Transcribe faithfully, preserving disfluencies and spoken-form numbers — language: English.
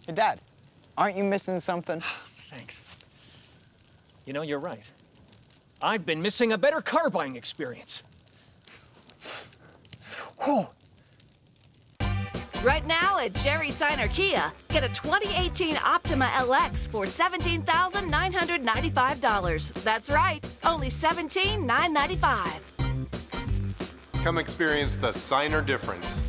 Hey, Dad, aren't you missing something? Thanks. You know, you're right. I've been missing a better car buying experience. Oh. Right now at Jerry Seiner Kia, get a twenty eighteen Optima L X for seventeen thousand nine hundred ninety-five dollars. That's right, only seventeen thousand nine hundred ninety-five dollars. Come experience the Seiner difference.